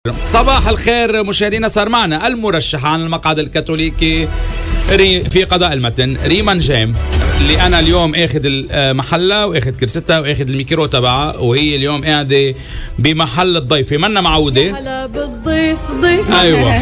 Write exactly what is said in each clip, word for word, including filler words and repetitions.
صباح الخير مشاهدينا. صار معنا المرشح عن المقعد الكاثوليكي في قضاء المتن ريما نجام، اللي انا اليوم اخذ محلها واخذ كرستها واخذ الميكرو تبعها، وهي اليوم قاعده بمحل الضيفه. منا معوده هلا بالضيف ضيف. ايوه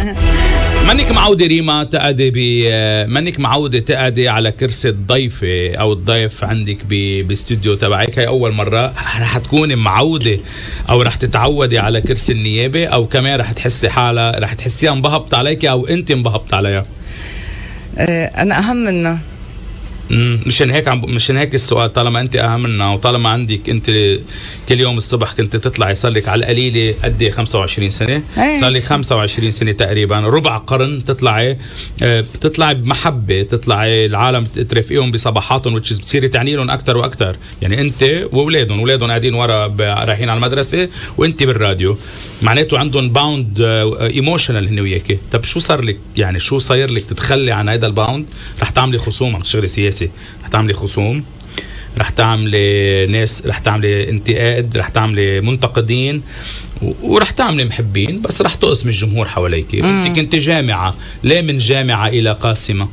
منك معوده ريما تقعدي ب منك معوده تقعدي على كرسي الضيفه او الضيف عندك بالاستوديو تبعك. هي اول مره رح تكوني معوده او رح تتعودي على كرسي النيابه، او كمان رح تحسي حالها رح تحسيها انبهبت عليك او انت انبهبت عليها؟ أه انا اهم منها. امم مشان هيك عم مشان هيك السؤال، طالما انت اهم منها وطالما عندك انت كل يوم الصبح كنت تطلعي، صار لك على القليله قد ايه خمسة وعشرين سنه، صار لك خمسة وعشرين سنه تقريبا، ربع قرن تطلعي بتطلعي بمحبه، تطلعي العالم ترافقيهم بصباحاتهم، وتش بتصيري تعني لهم اكثر واكثر. يعني انت واولادهم، اولادهم قاعدين ورا رايحين على المدرسه وانت بالراديو، معناته عندهم باوند ايموشنال هن وياكي. طب شو صار لك؟ يعني شو صاير لك تتخلي عن هذا الباوند؟ رح تعملي خصوم، عم تشتغلي سياسي، رح تعملي خصوم، رح تعملي ناس، رح تعملي انتقاد، رح تعملي منتقدين، ورح تعملي محبين، بس رح تقسم الجمهور حواليك. انت كنت جامعه، ليه من جامعه الى قاسمه؟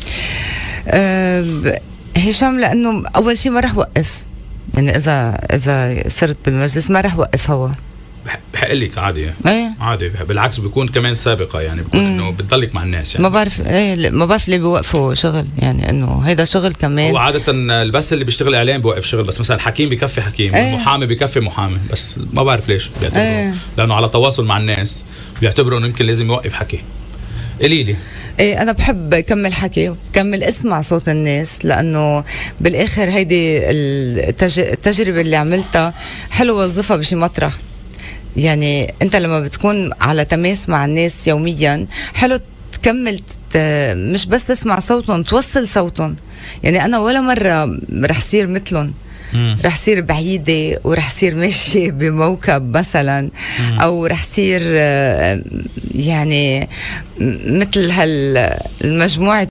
أه هشام، لانه اول شيء ما رح وقف، يعني اذا اذا صرت بالمجلس ما رح وقف هوا. بحق لك عادي، ايه عادي، بالعكس بيكون كمان سابقه، يعني بيكون انه بتضلك مع الناس. يعني ما بعرف ايه ما بعرف ليه بيوقفوا شغل، يعني انه هيدا شغل كمان. هو عاده بس اللي بيشتغل اعلام بيوقف شغل، بس مثلا الحكيم بكفي حكيم، ايه المحامي بكفي محامي، بس ما بعرف ليش بيعتبروا ايه. لانه على تواصل مع الناس بيعتبروا انه يمكن لازم يوقف حكي. قليلي ايه انا بحب كمل حكي وكمل اسمع صوت الناس، لانه بالاخر هيدي التج... التجربه اللي عملتها حلو وظفها بشي مطرح. يعني انت لما بتكون على تماس مع الناس يوميا حلو تكمل ت... مش بس تسمع صوتهم، توصل صوتهم. يعني انا ولا مره رح صير مثلهم، رح صير بعيدة ورح صير ماشي بموكب مثلا، او رح صير يعني مثل هالمجموعة